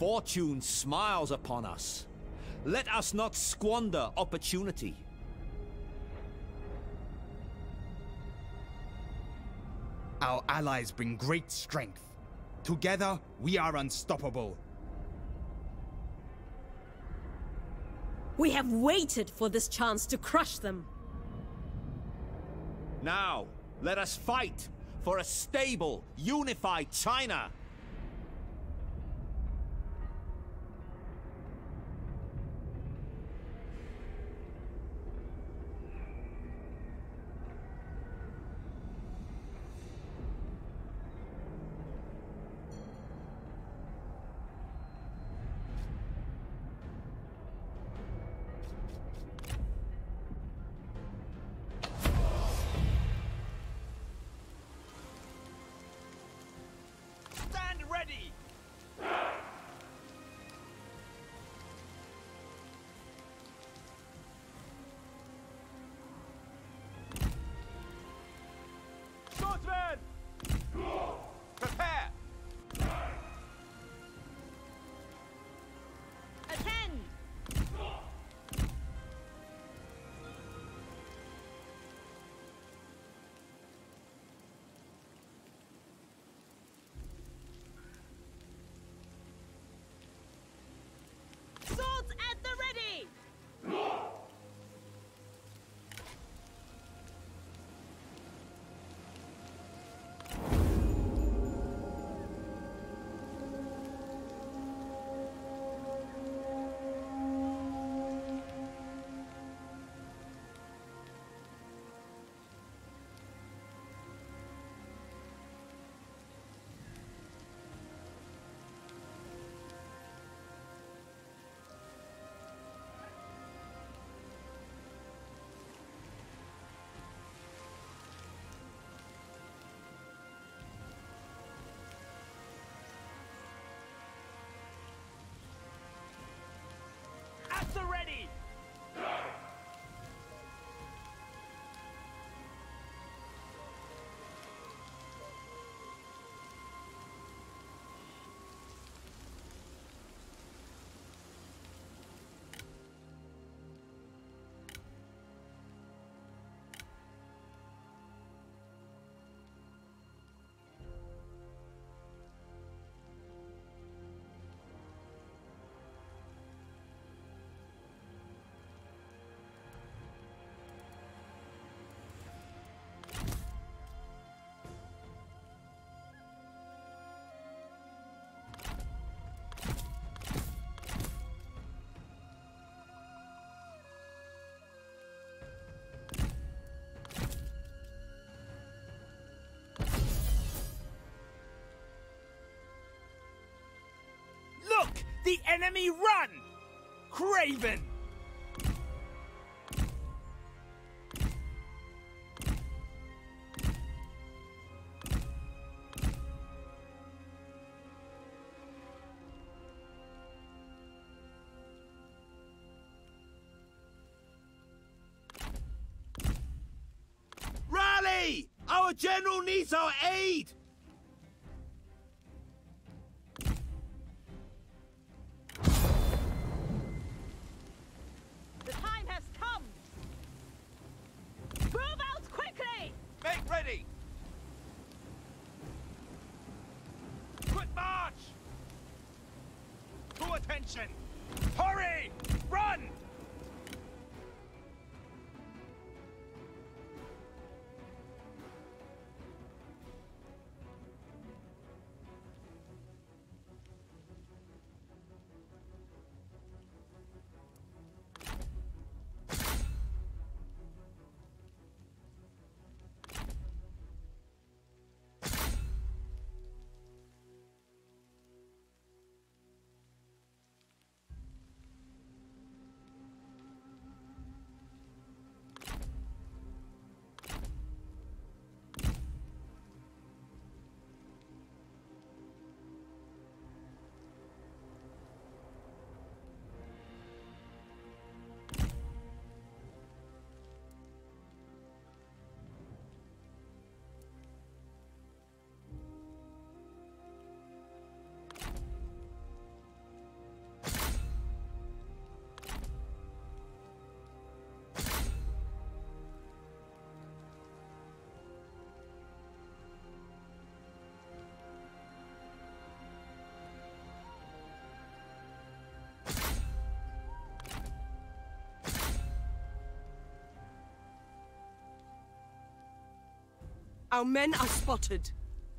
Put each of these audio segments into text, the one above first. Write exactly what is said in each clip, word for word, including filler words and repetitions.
Fortune smiles upon us. Let us not squander opportunity. Our allies bring great strength. Together, we are unstoppable. We have waited for this chance to crush them. Now, let us fight for a stable, unified China. At the ready! At the ready! Look! The enemy run! Craven! Rally! Our general needs our aid! The time has come! Move out quickly! Make ready! Quick march! To attention! Hurry! Run! Our men are spotted.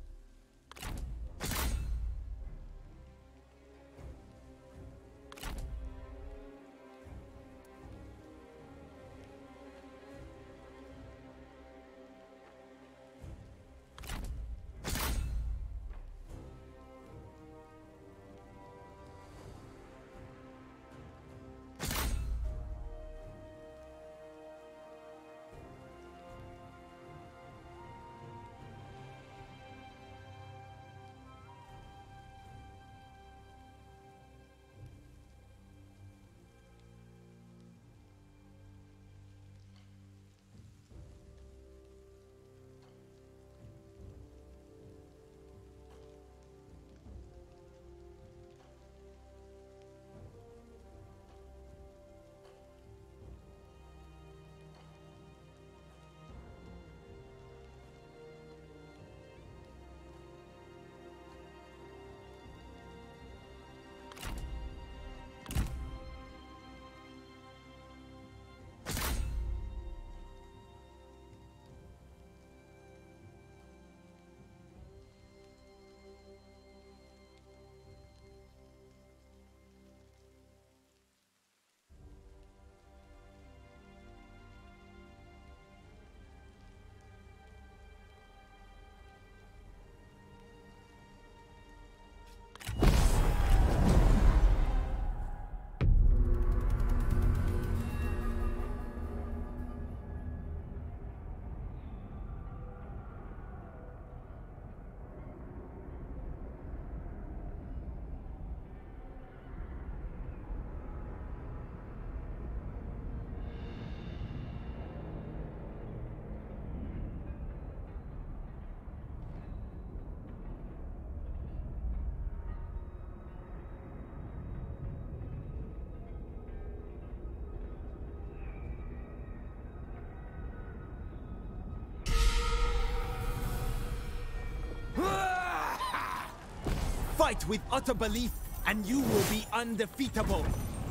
Fight with utter belief, and you will be undefeatable.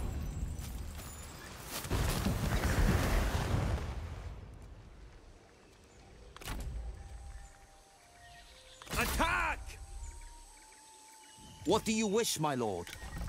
Attack! What do you wish, my lord?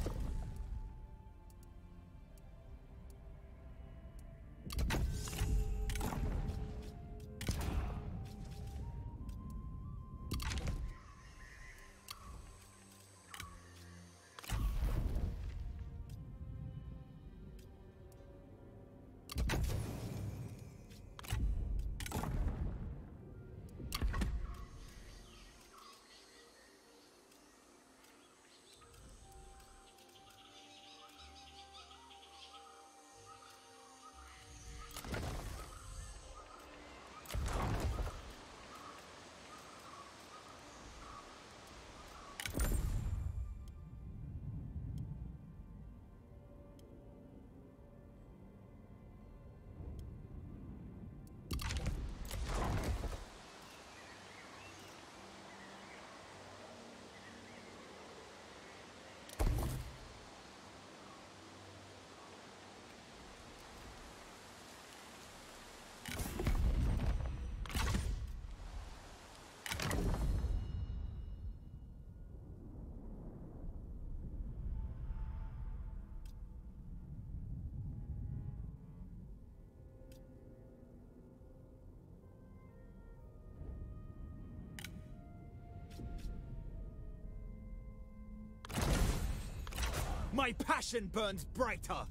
My passion burns brighter.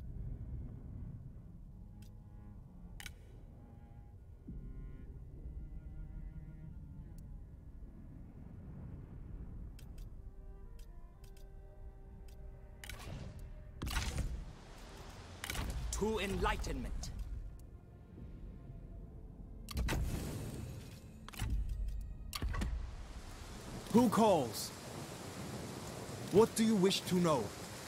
To enlightenment. Who calls? What do you wish to know?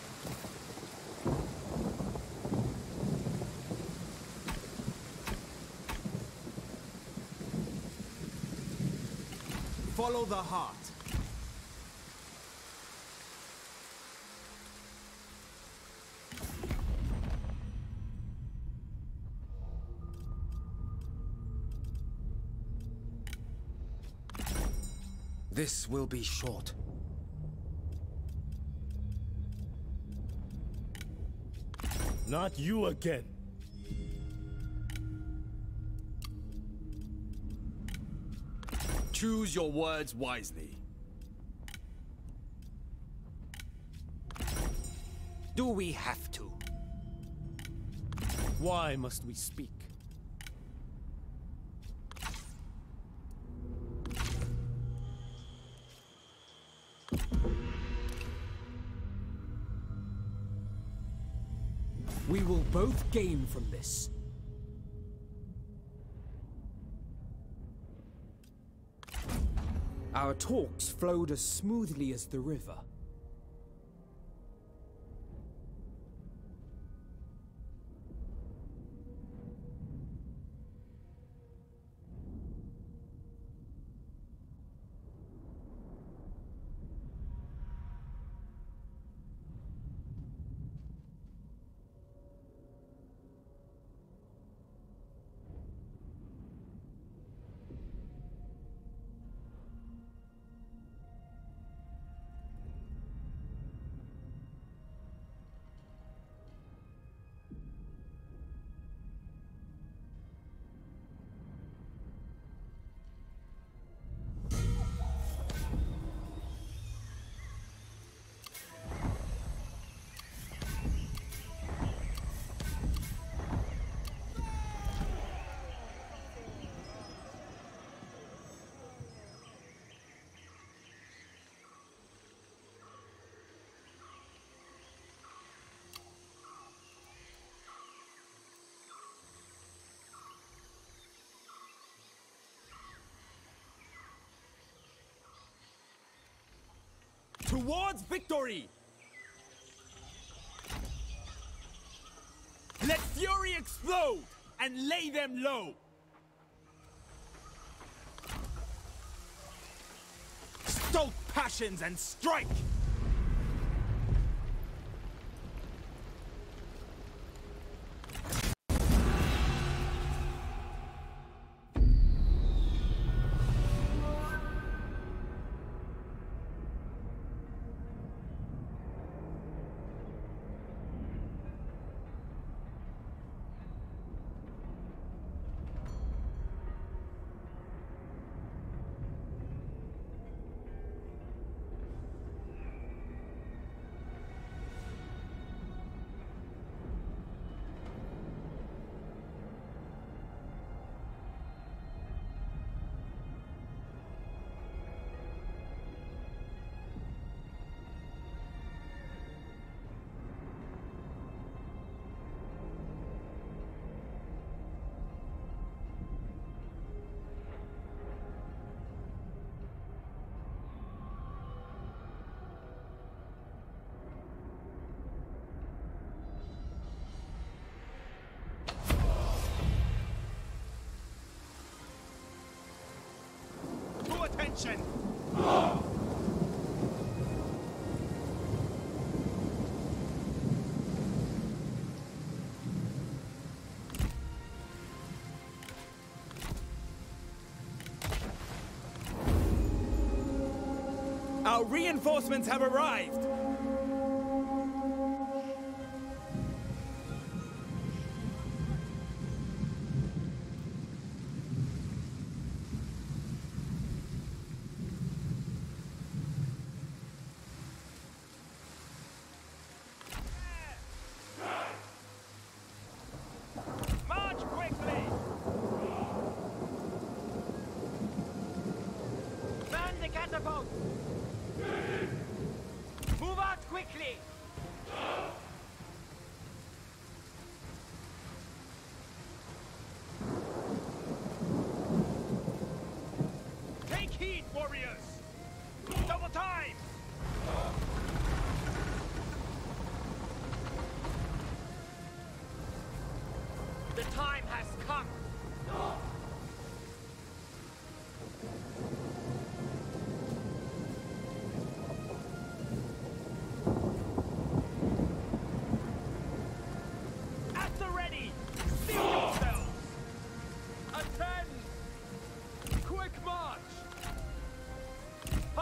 Follow the heart. This will be short. Not you again. Choose your words wisely. Do we have to? Why must we speak? We will both gain from this. Our talks flowed as smoothly as the river. Towards victory! Let fury explode and lay them low! Stoke passions and strike! Attention! Our reinforcements have arrived! March quickly! Man the catapult! Move out quickly! Take heed, warriors! Double time! The time has come! At the ready! Steel yourselves! Attend! Quick march!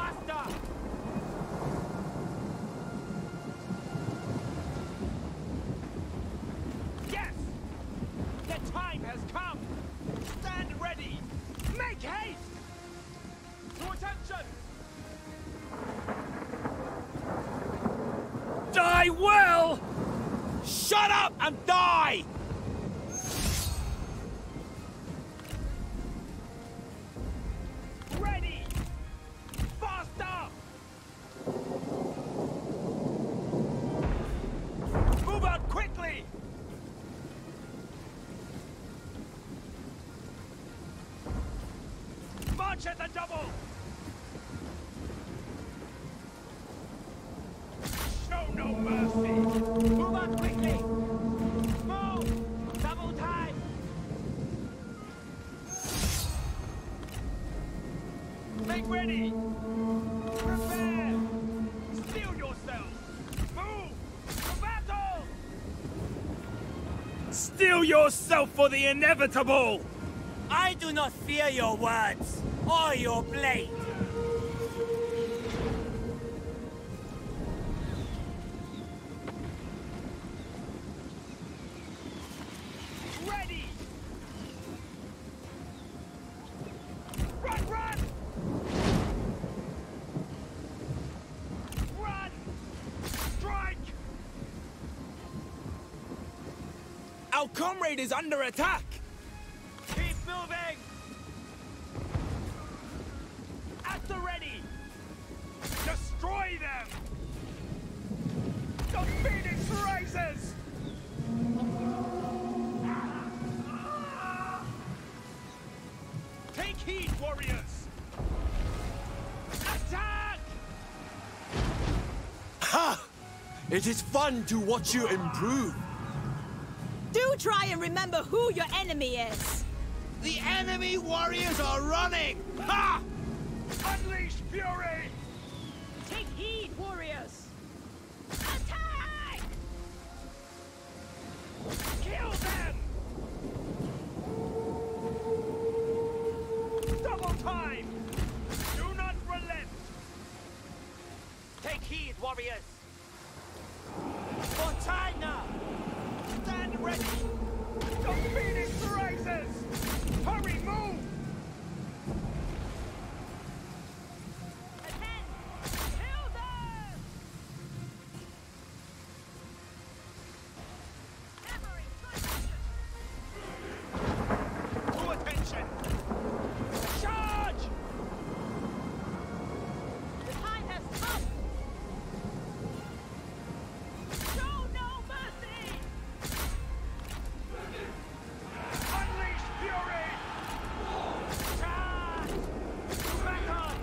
Make haste! To attention! Die well! Shut up and die! Ready! Faster! Move out quickly! March at the double! Show no mercy! Move out quickly! Move! Double time! Make ready! Prepare! Steel yourself! Move! To battle! Steel yourself for the inevitable! I do not fear your words or your blade. Ready! Run, run! Run! Strike! Our comrade is under attack! Keep moving! At the ready! Destroy them! The Phoenix rises! Take heed, warriors! Attack! Ha! It is fun to watch you improve. Do try and remember who your enemy is. The enemy warriors are running! Ha! Unleash fury! Take heed, warriors. Attack! Kill them! Double time! Do not relent! Take heed, warriors! For China! Stand ready! The Phoenix rises! Hurry, move! Attend! Kill them! Hammering position! To attention! Charge! The time has come! Show no mercy! Unleash fury! Charge! Back on!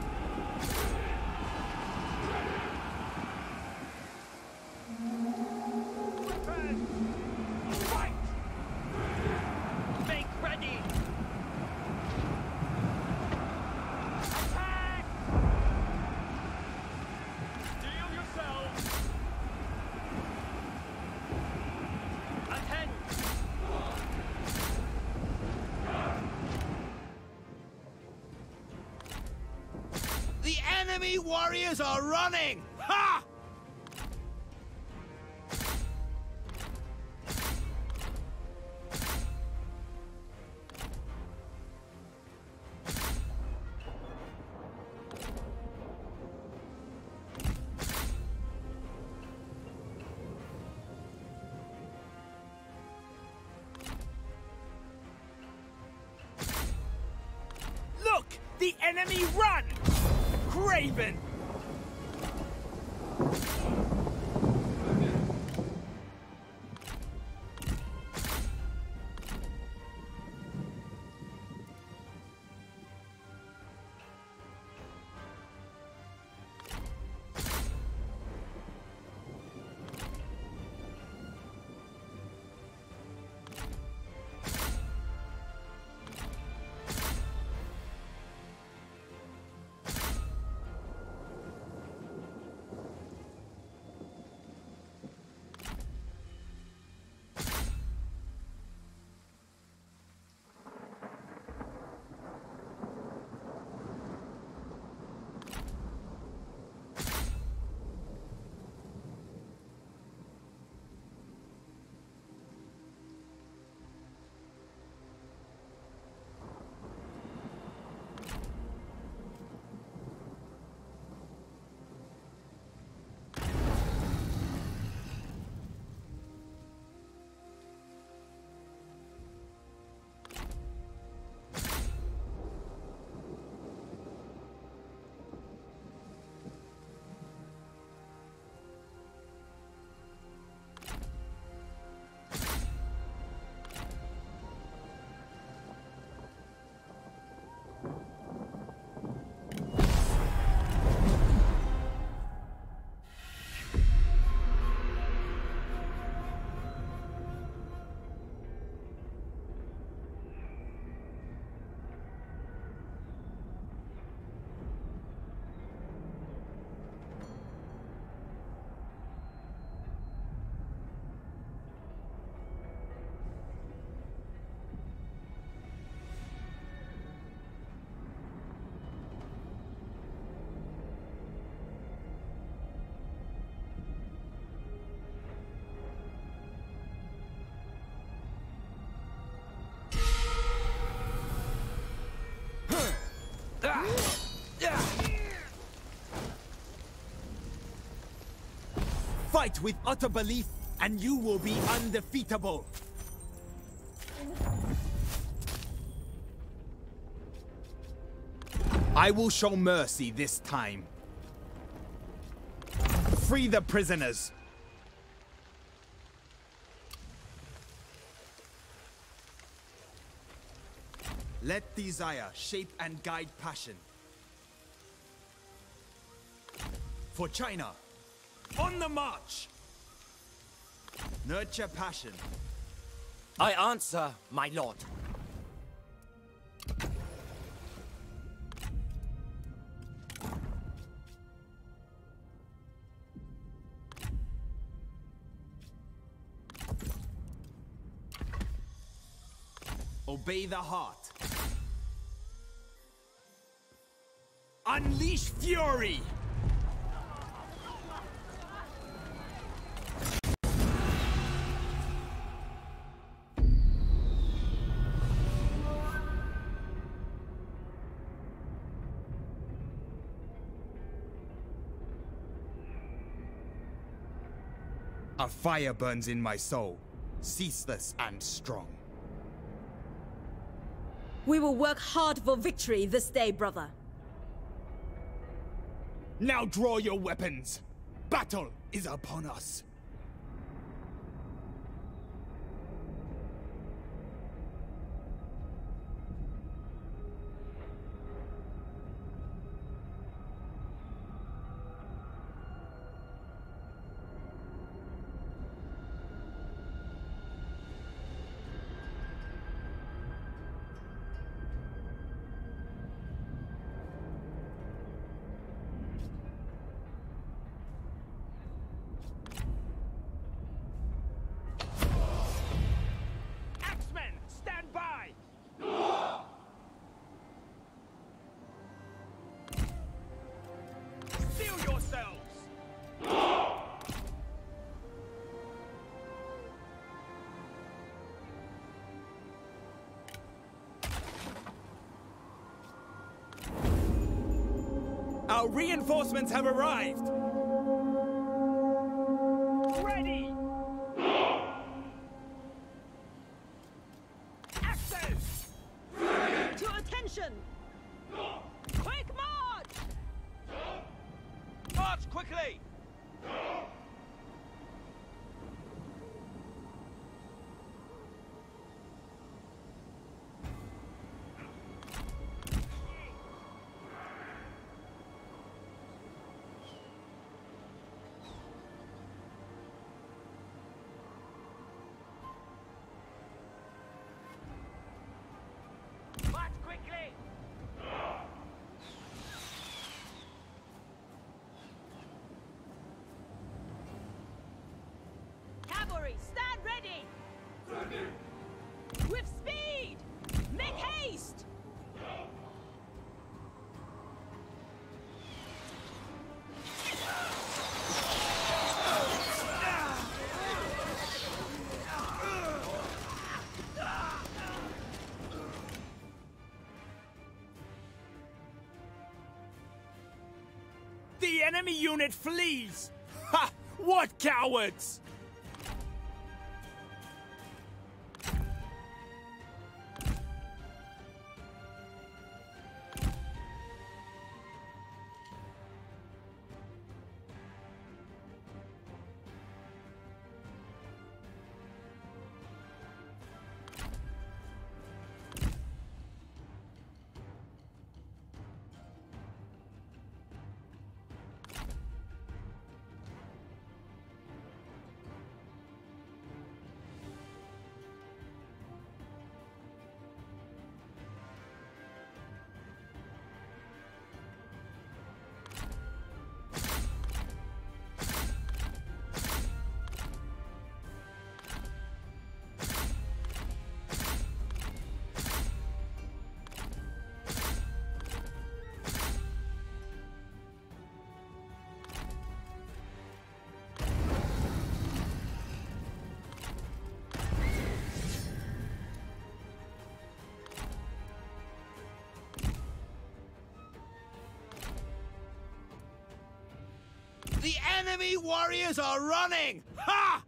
Weapon! Fight! Make ready! Attack! Steel yourselves! Attend! The enemy warriors are running! Ha! Look! The enemy run! Craven! Fight with utter belief, and you will be undefeatable. I will show mercy this time. Free the prisoners. Let desire shape and guide passion. For China, on the march! Nurture passion. I answer, my lord. Obey the heart. Unleash fury! A fire burns in my soul, ceaseless and strong. We will work hard for victory this day, brother. Now draw your weapons. Battle is upon us. Axemen, stand by! Steel yourselves! Our reinforcements have arrived! Ready! Axes! To attention! Quick march! March quickly! March quickly! Cavalry, stand ready! With speed! Make haste! The enemy unit flees! Ha! What cowards! enemy warriors are running! Ha!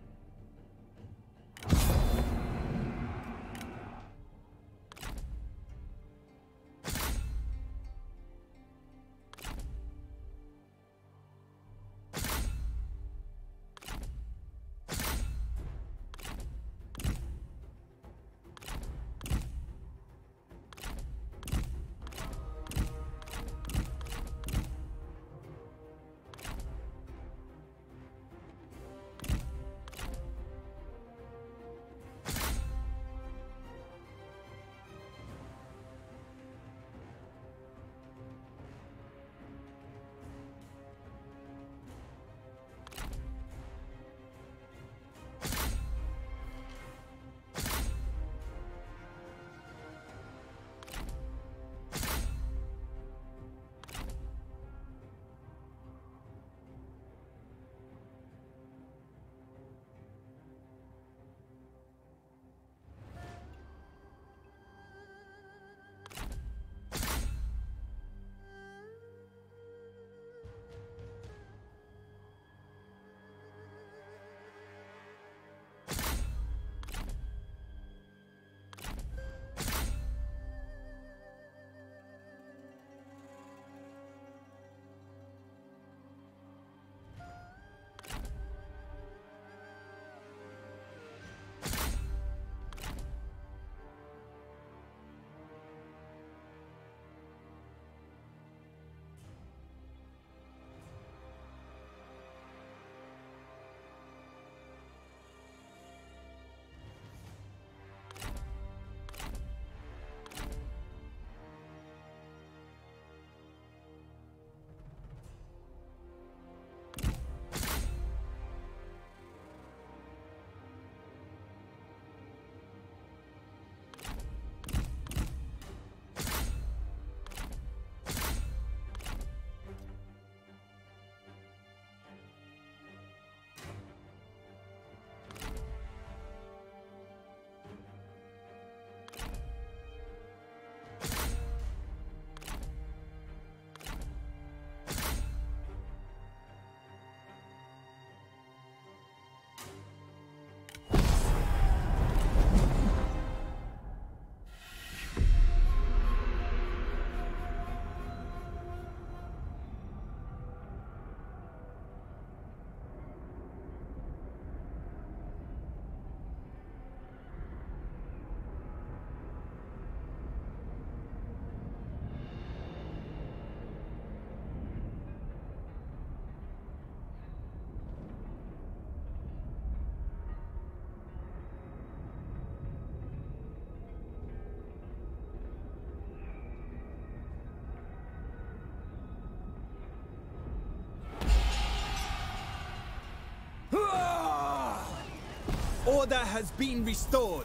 Order has been restored.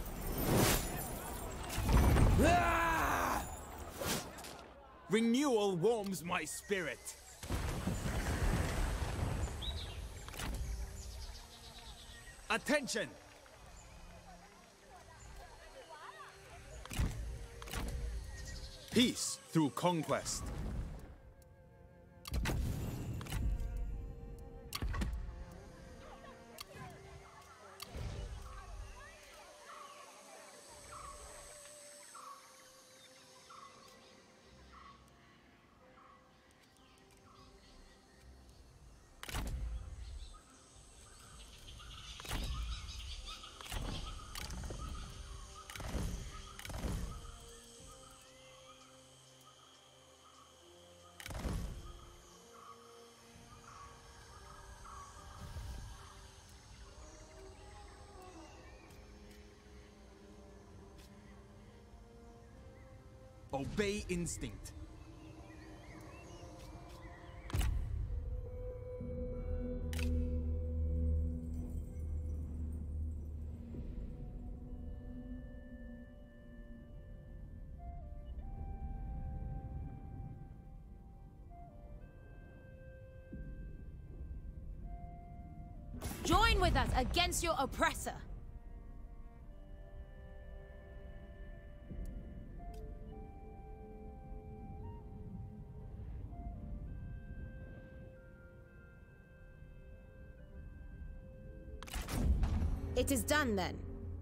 Renewal warms my spirit. Attention! Peace through conquest. Obey instinct. Join with us against your oppressor. It is done then.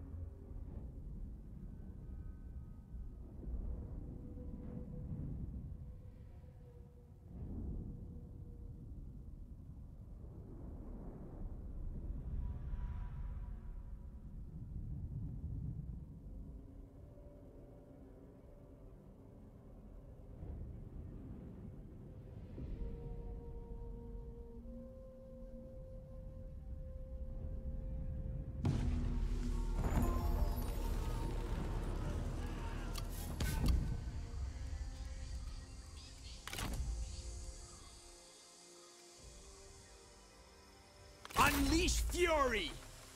Unleash fury!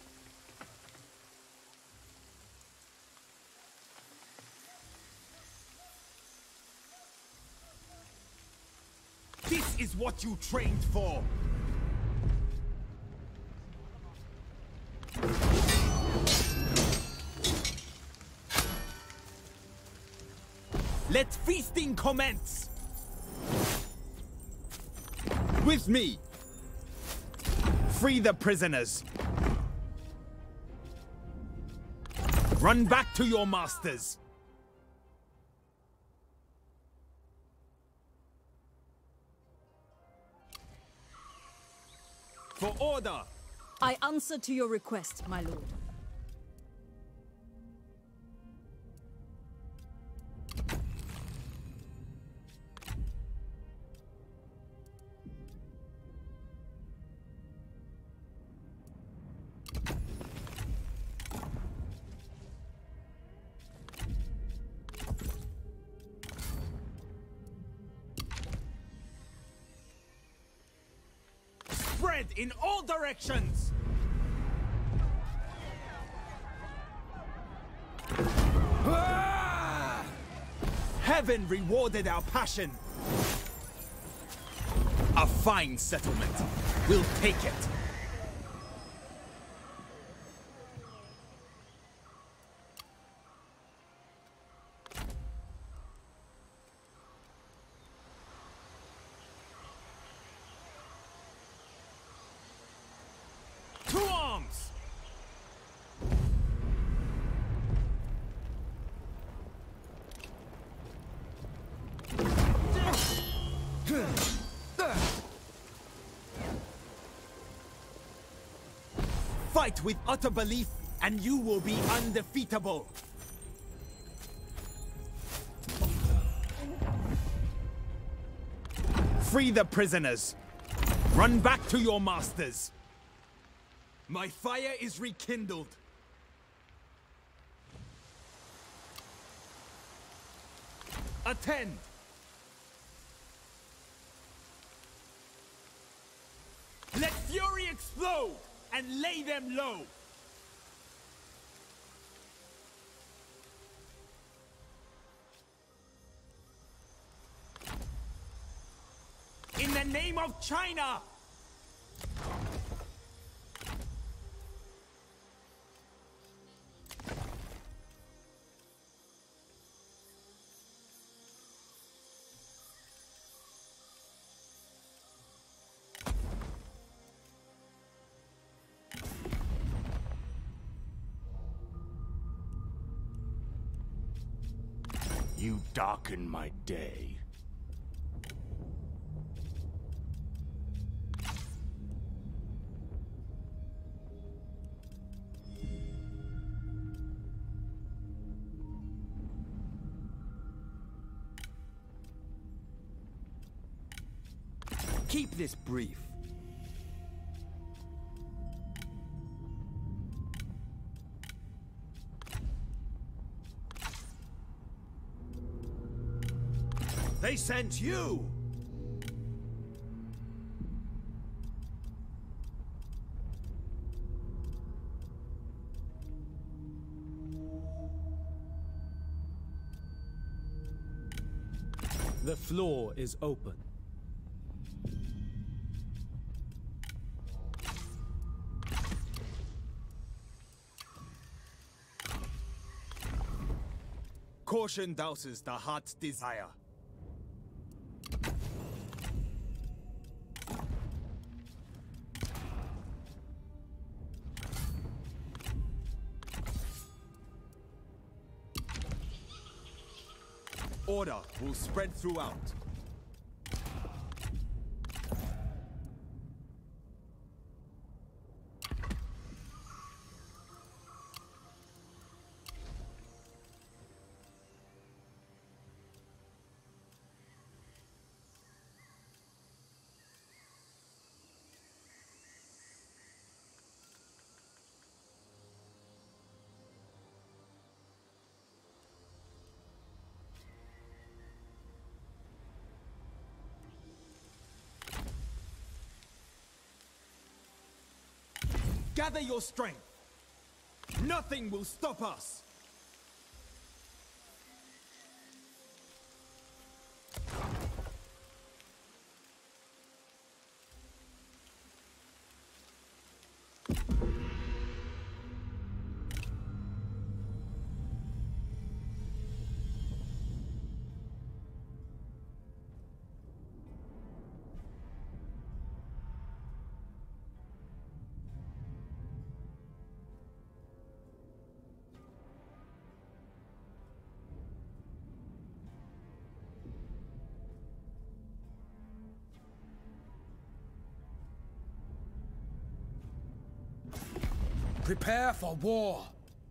This is what you trained for! Let feasting commence! With me! Free the prisoners! Run back to your masters! For order! I answer to your request, my lord. Spread in all directions! Ah! Heaven rewarded our passion! A fine settlement. We'll take it. To arms! Fight with utter belief, and you will be undefeatable. Free the prisoners. Run back to your masters. My fire is rekindled. Attend! Let fury explode and lay them low! In the name of China! You darken my day. Keep this brief. They sent you! The floor is open. Caution douses the heart's desire. Order will spread throughout. Gather your strength. Nothing will stop us. Prepare for war!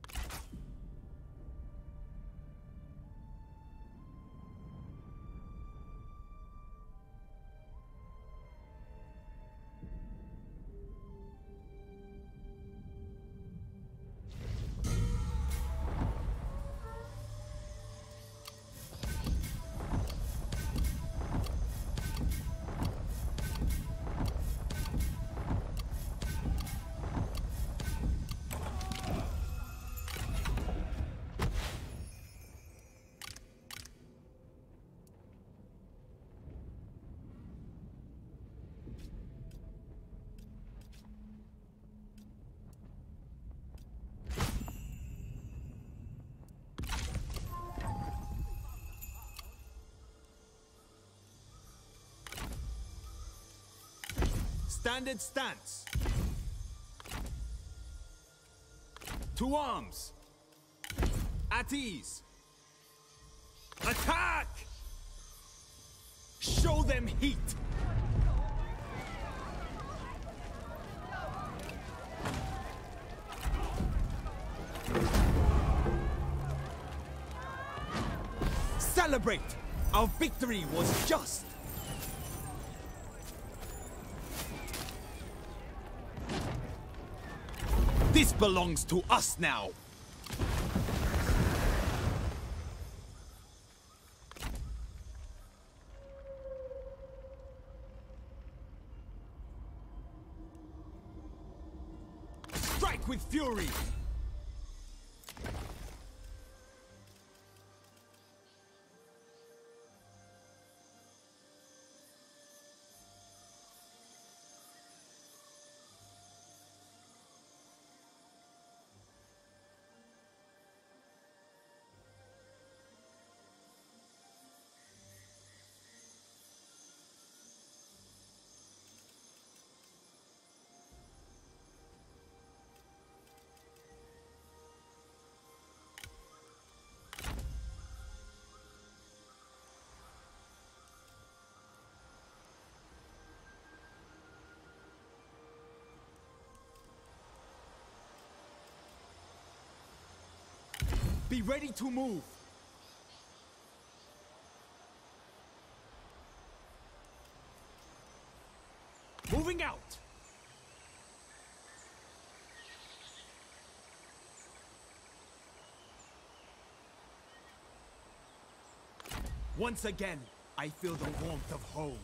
Standard stance. To arms. At ease. Attack! Show them heat. Celebrate! Our victory was just. This belongs to us now! Strike with fury! Be ready to move! Moving out! Once again, I feel the warmth of home.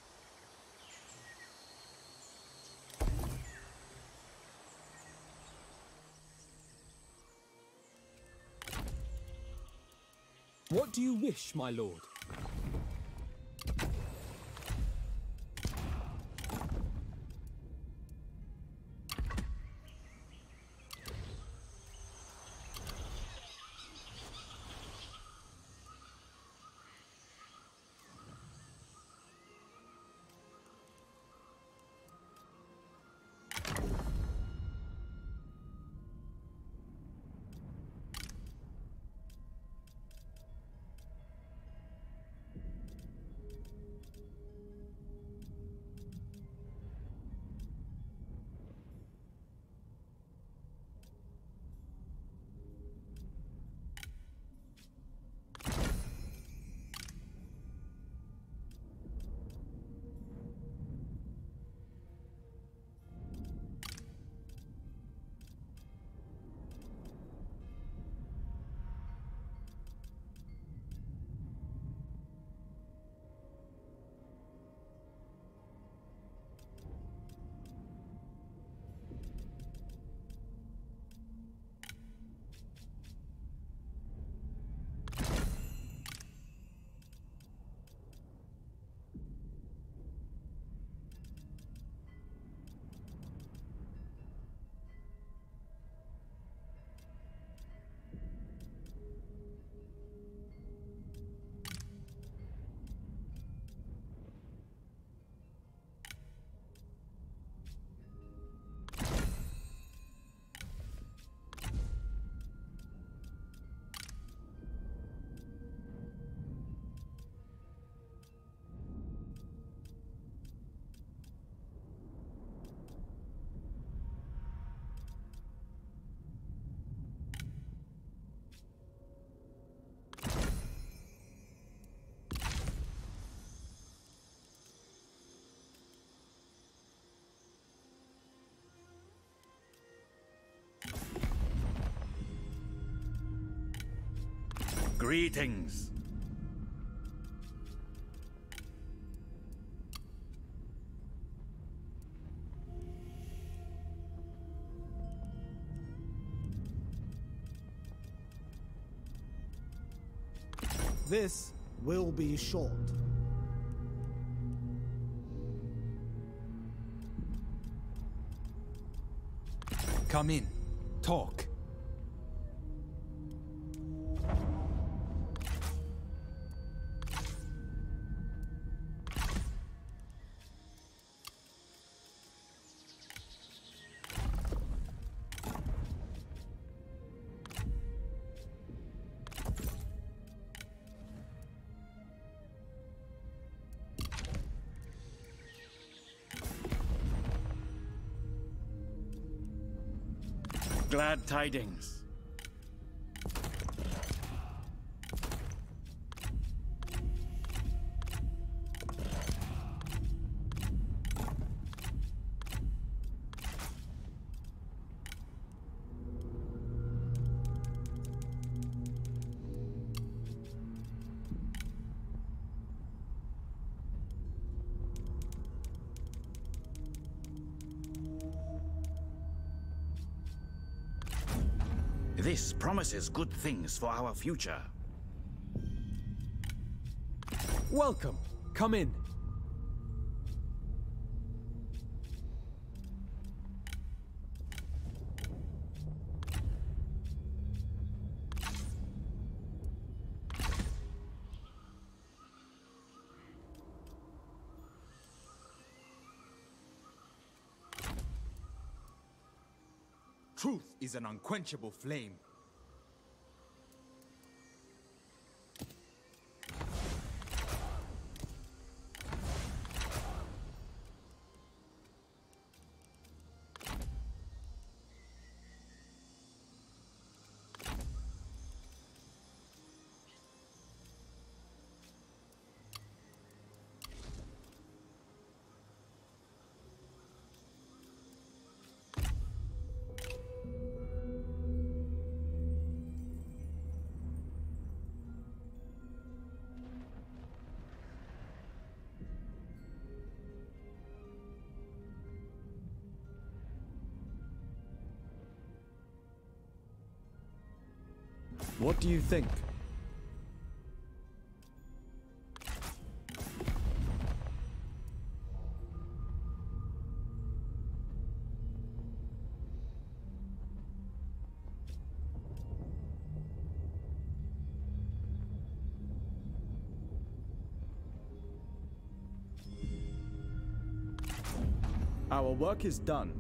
What do you wish, my lord? Greetings. This will be short. Come in. Talk. Glad tidings. This promises good things for our future. Welcome. Come in. Truth is an unquenchable flame. What do you think? Our work is done.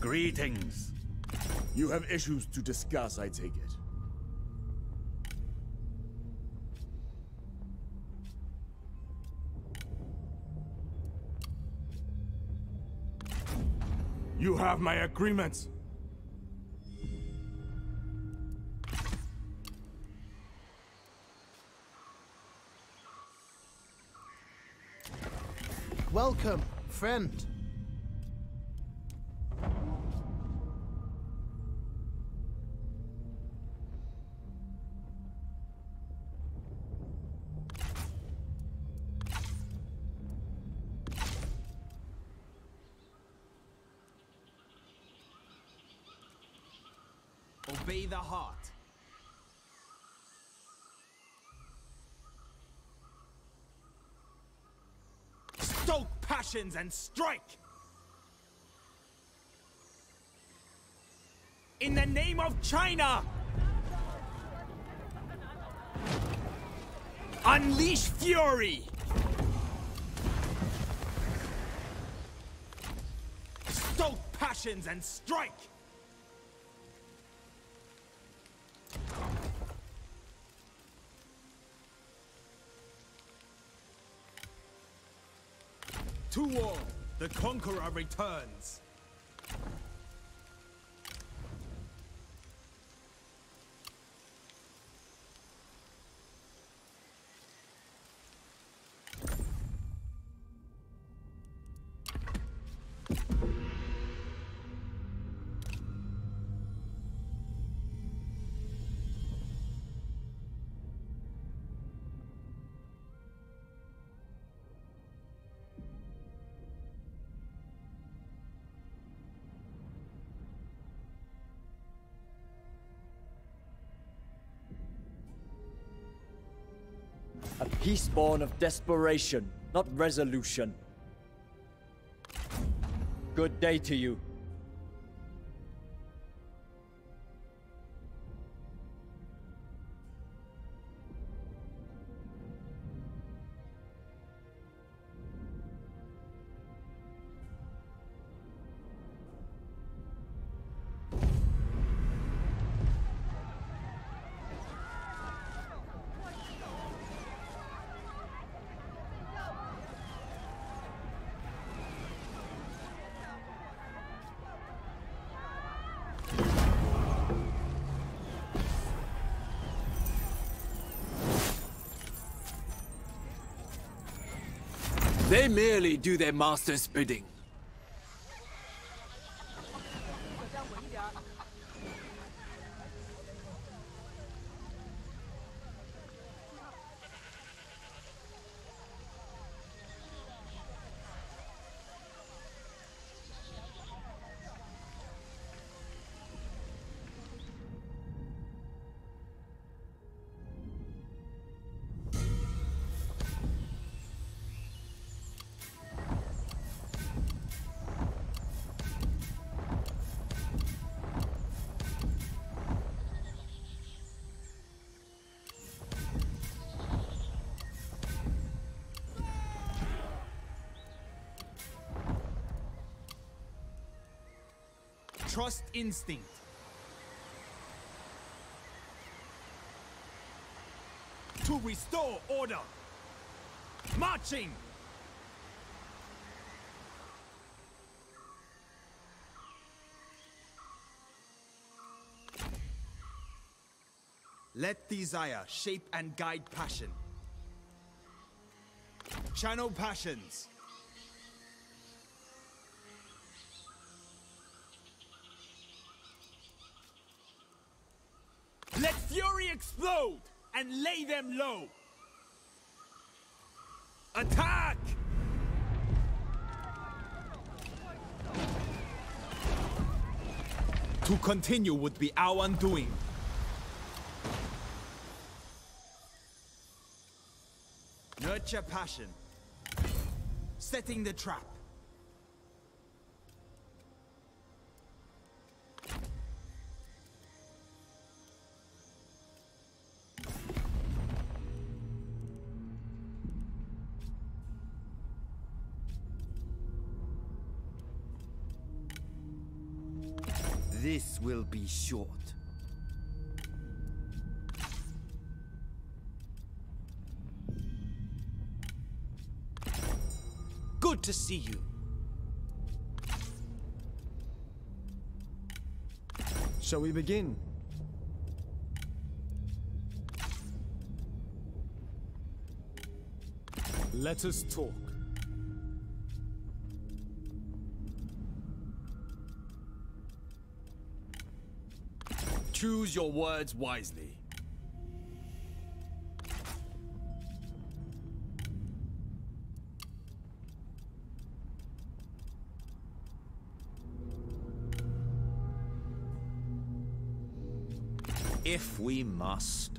Greetings. You have issues to discuss, I take it. You have my agreements. Welcome, friend. Obey the heart. Stoke passions and strike! In the name of China! Unleash fury! Stoke passions and strike! To war, the conqueror returns. A peace born of desperation, not resolution. Good day to you. They merely do their master's bidding. Trust instinct. To restore order. Marching! Let desire shape and guide passion. Channel passions. Let fury explode and lay them low. Attack! To continue would be our undoing. Nurture passion. Setting the trap. This will be short. Good to see you. Shall we begin? Let us talk. Choose your words wisely. If we must.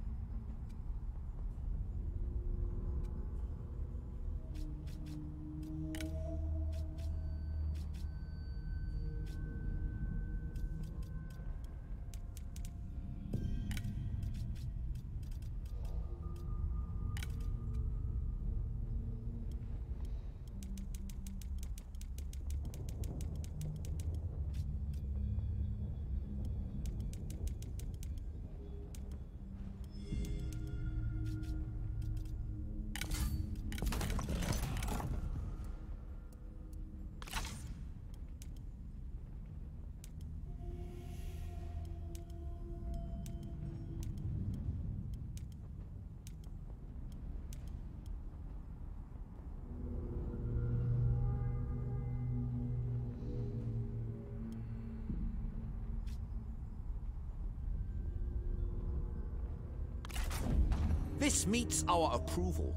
This meets our approval.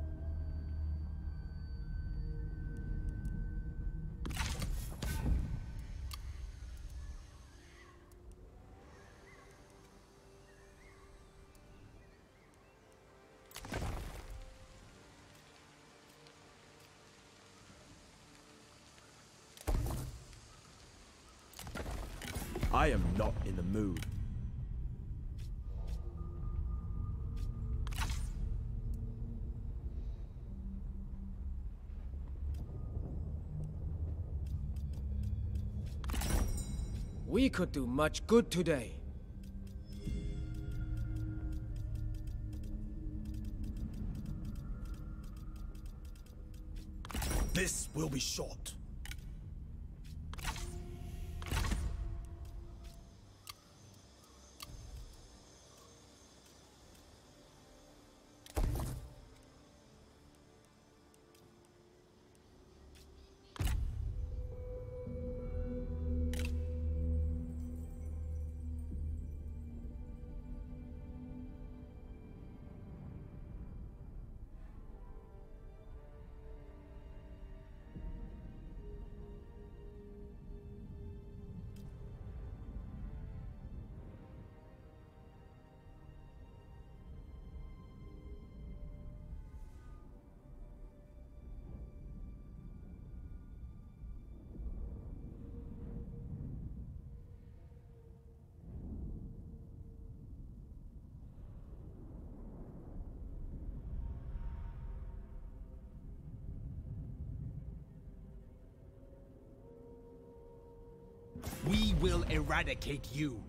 I am not in the mood. We could do much good today. This will be short. We will eradicate you.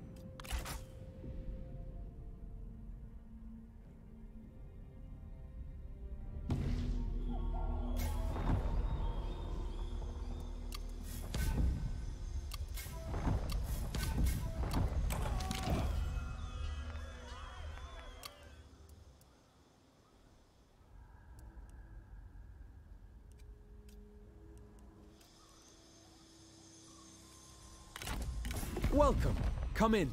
Welcome. Come in.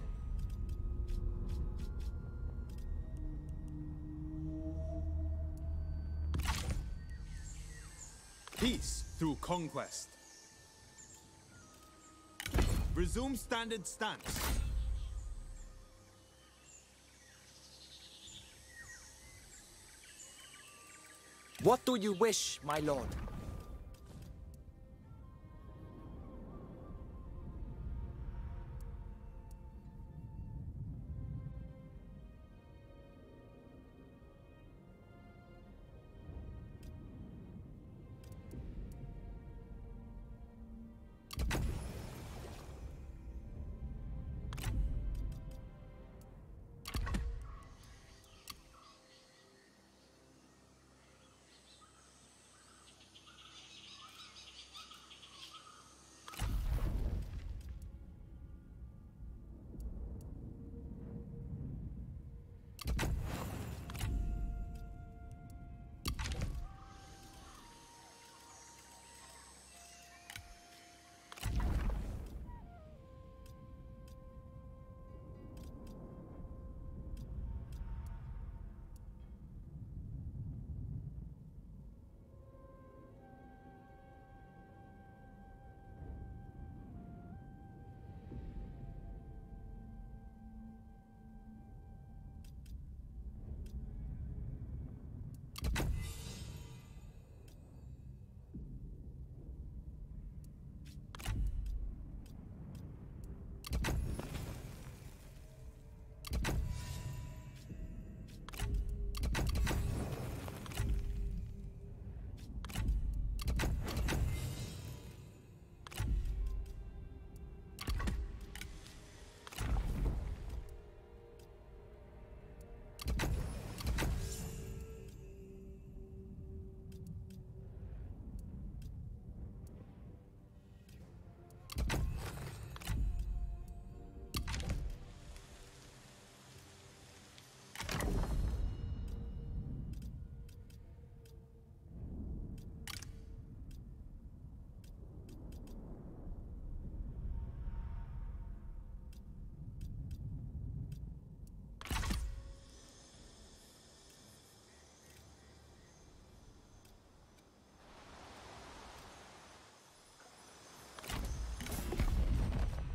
Peace through conquest. Resume standard stance. What do you wish, my lord?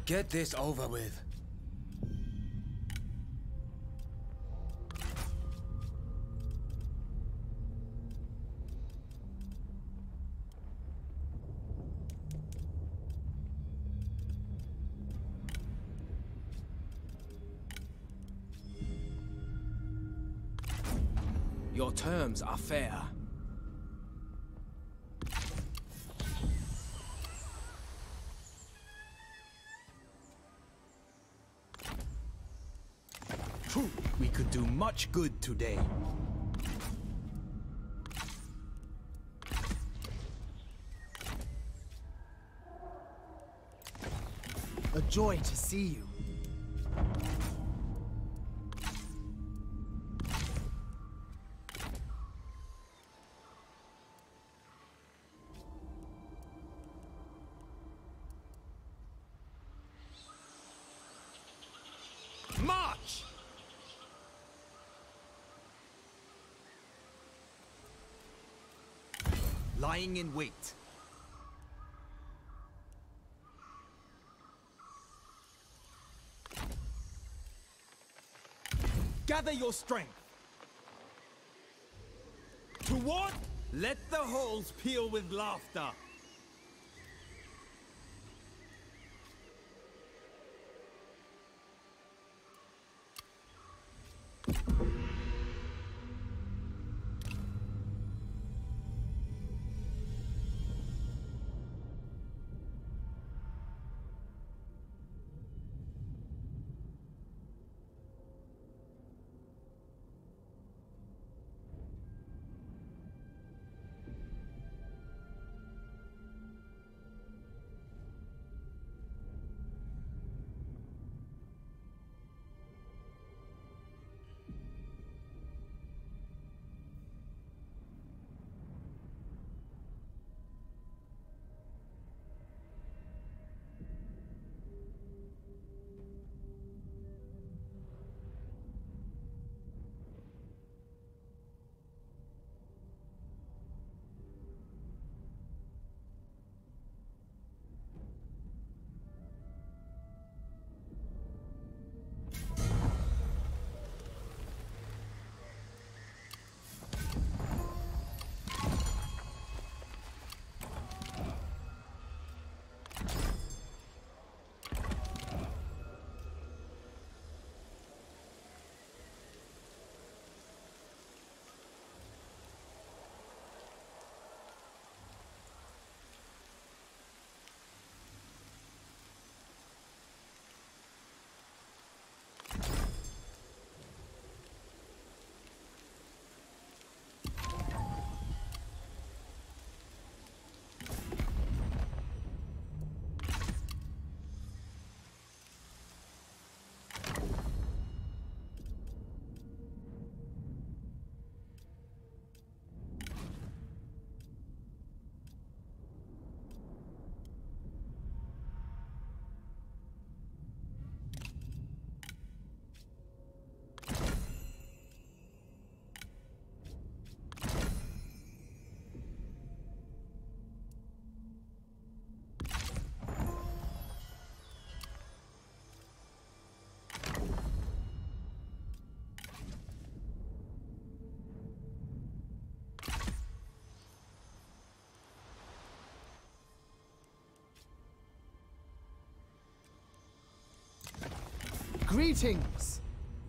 Get this over with. Your terms are fair. We could do much good today. A joy to see you. March! Lying in wait. Gather your strength. Toward, let the holes peel with laughter. Greetings!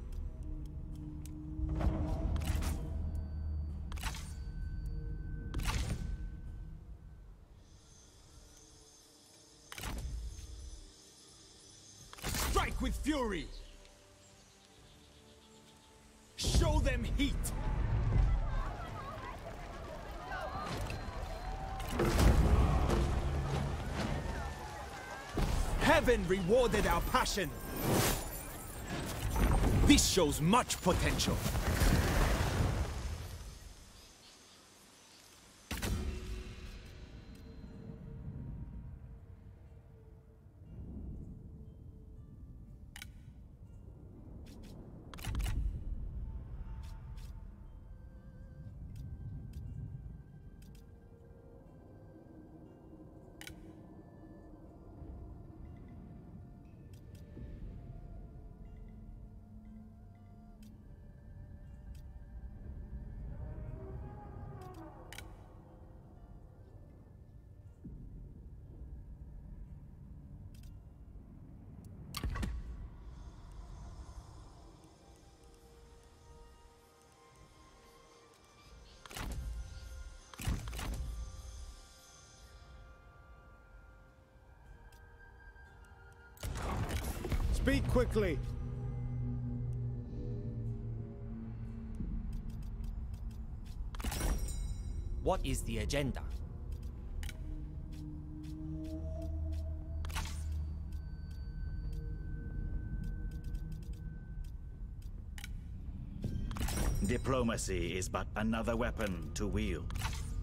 Strike with fury! Show them heat! Heaven rewarded our passion! This shows much potential. Speak quickly. What is the agenda? Diplomacy is but another weapon to wield.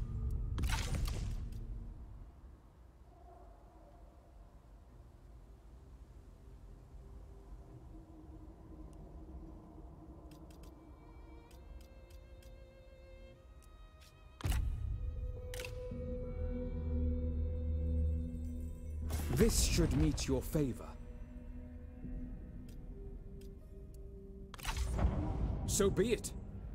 This should meet your favor. So be it.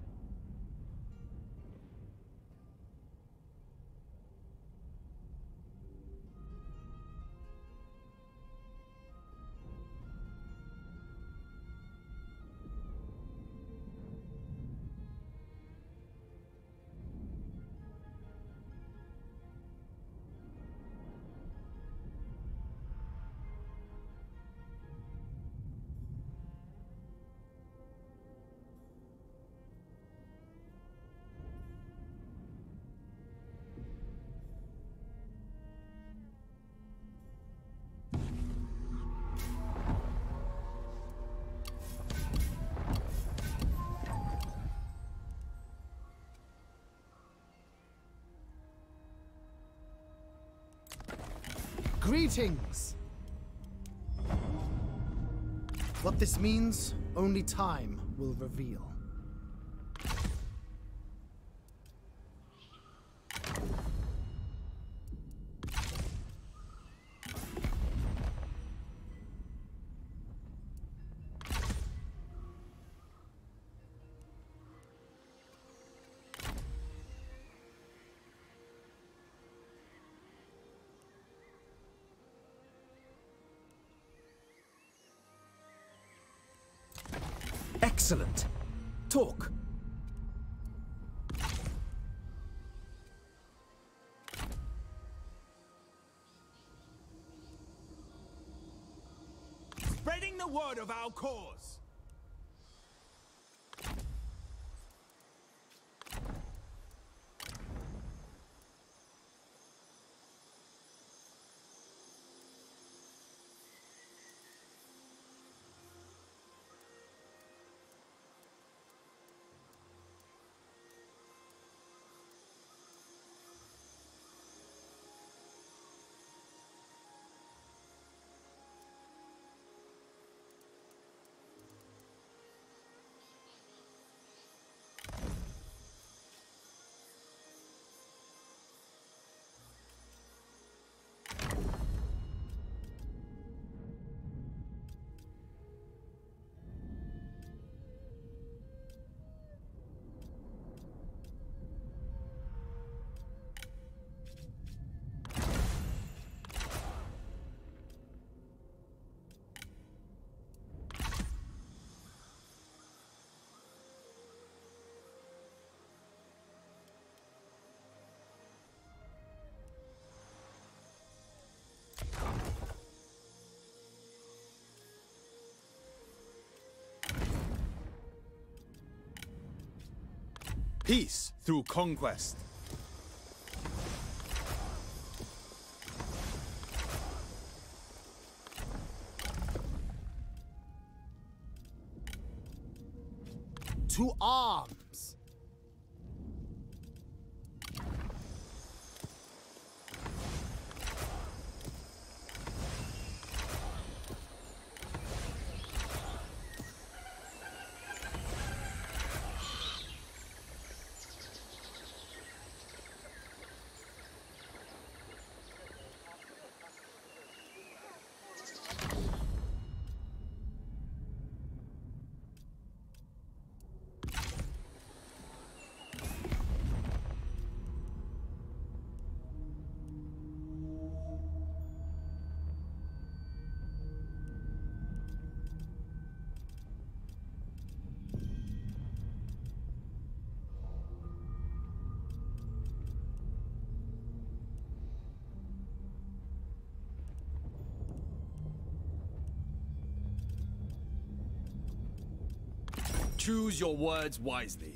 Greetings! What this means, only time will reveal. Excellent. Talk. Spreading the word of our cause. Peace through conquest. To arms! Choose your words wisely.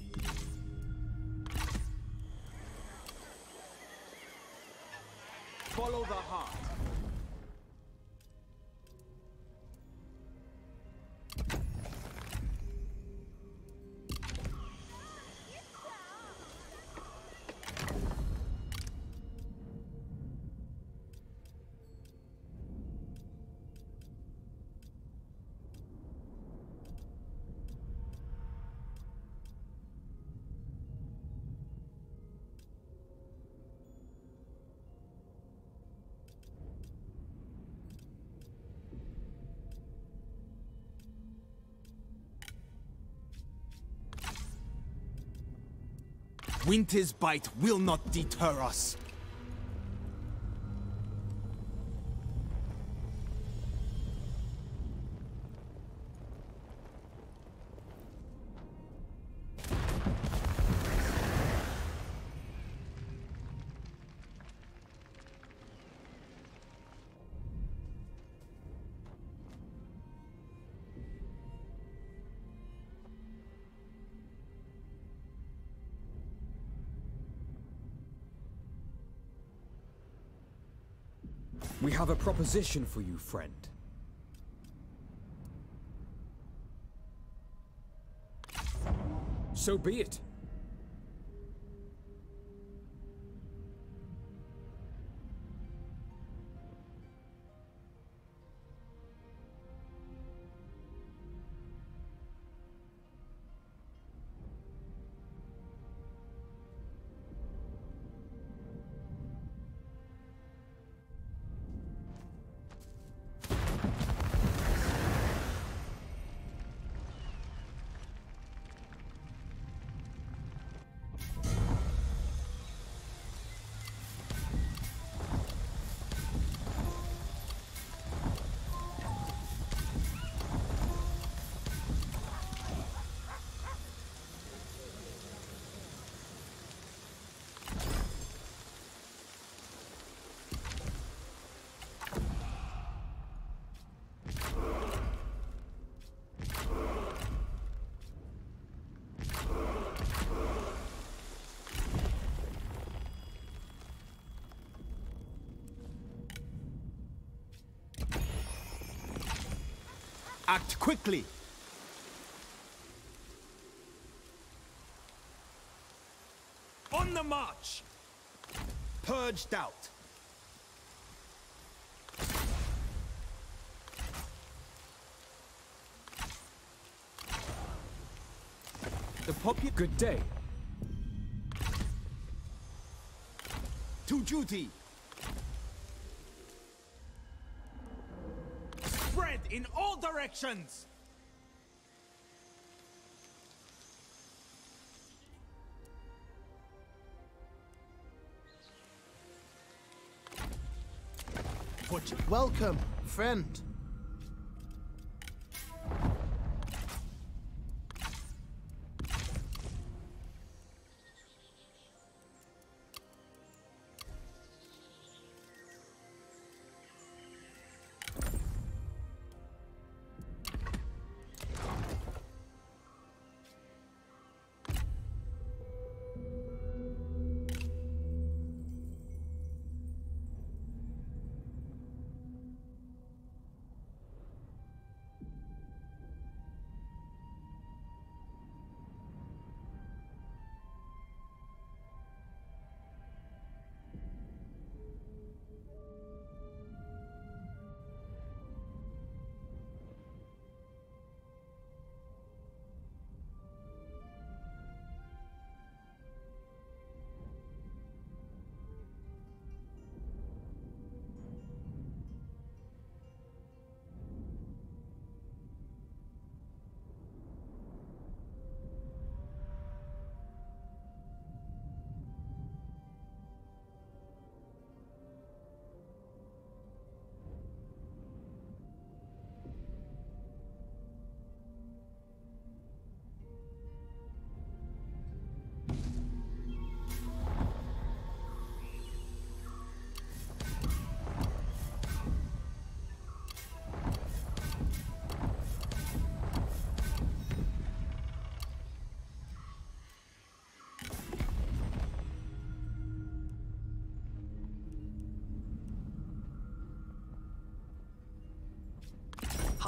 Follow the heart. Winter's bite will not deter us. We have a proposition for you, friend. So be it. Act quickly! On the march! Purged out! The popu- Good day. To duty! Spread in all directions! Welcome, friend.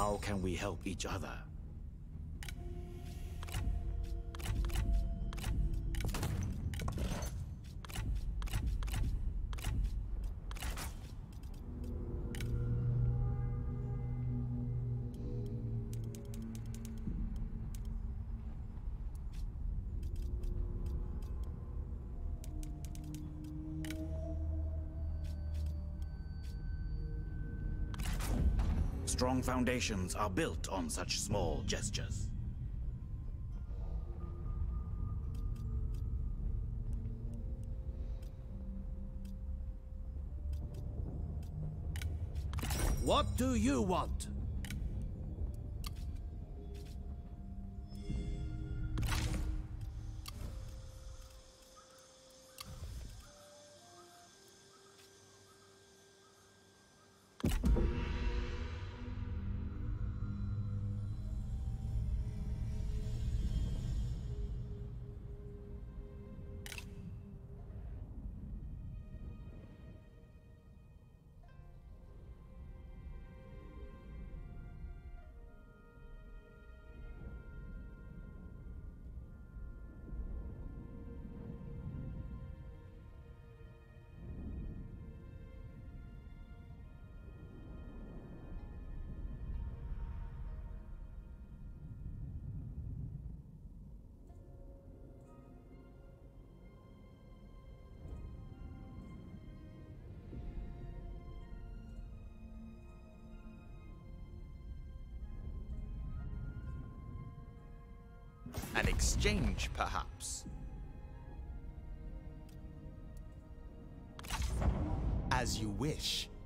How can we help each other? Strong foundations are built on such small gestures. What do you want? An exchange, perhaps? As you wish.